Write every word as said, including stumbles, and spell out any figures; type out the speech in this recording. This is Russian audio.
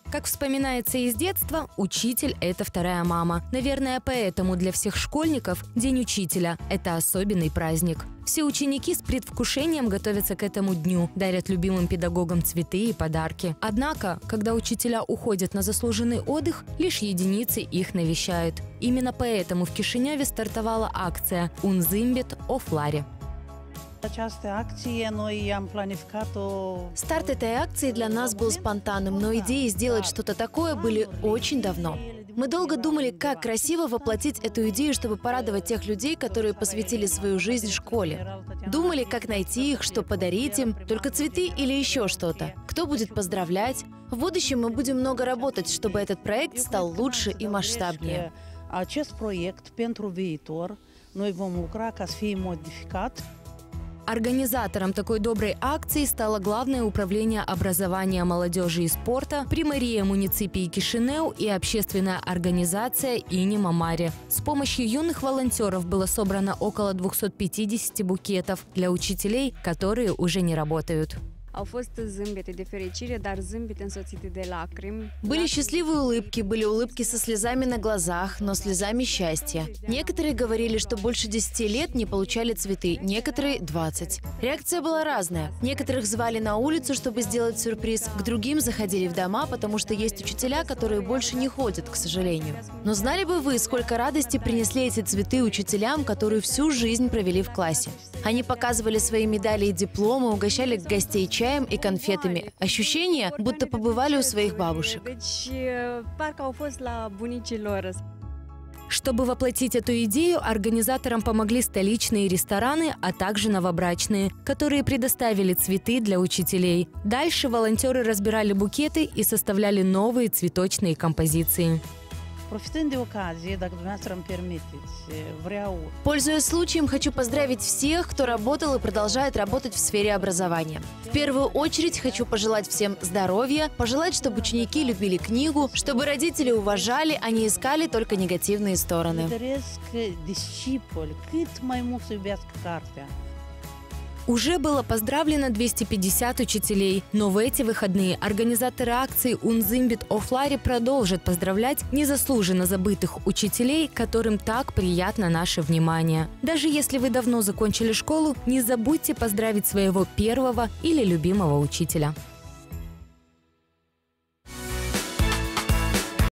Как вспоминается из детства, учитель – это вторая мама. Наверное, поэтому для всех школьников День учителя – это особенный праздник. Все ученики с предвкушением готовятся к этому дню, дарят любимым педагогам цветы и подарки. Однако, когда учителя уходят на заслуженный отдых, лишь единицы их навещают. Именно поэтому в Кишиневе стартовала акция «Un zâmbet o floare». Старт этой акции для нас был спонтанным, но идеи сделать что-то такое были очень давно. Мы долго думали, как красиво воплотить эту идею, чтобы порадовать тех людей, которые посвятили свою жизнь школе. Думали, как найти их, что подарить им, только цветы или еще что-то. Кто будет поздравлять? В будущем мы будем много работать, чтобы этот проект стал лучше и масштабнее. Организатором такой доброй акции стало Главное управление образования, молодежи и спорта, Примария муниципии Кишинев и общественная организация «Ини Мамари». С помощью юных волонтеров было собрано около двухсот пятидесяти букетов для учителей, которые уже не работают. Были счастливые улыбки, были улыбки со слезами на глазах, но слезами счастья. Некоторые говорили, что больше десяти лет не получали цветы, некоторые – двадцать. Реакция была разная. Некоторых звали на улицу, чтобы сделать сюрприз, к другим заходили в дома, потому что есть учителя, которые больше не ходят, к сожалению. Но знали бы вы, сколько радости принесли эти цветы учителям, которые всю жизнь провели в классе? Они показывали свои медали и дипломы, угощали гостей чаем и конфетами. Ощущение, будто побывали у своих бабушек. Чтобы воплотить эту идею, организаторам помогли столичные рестораны, а также новобрачные, которые предоставили цветы для учителей. Дальше волонтеры разбирали букеты и составляли новые цветочные композиции. Пользуясь случаем, хочу поздравить всех, кто работал и продолжает работать в сфере образования. В первую очередь хочу пожелать всем здоровья, пожелать, чтобы ученики любили книгу, чтобы родители уважали, а не искали только негативные стороны. Уже было поздравлено двести пятьдесят учителей, но в эти выходные организаторы акции «Un zâmbet o floare» продолжат поздравлять незаслуженно забытых учителей, которым так приятно наше внимание. Даже если вы давно закончили школу, не забудьте поздравить своего первого или любимого учителя.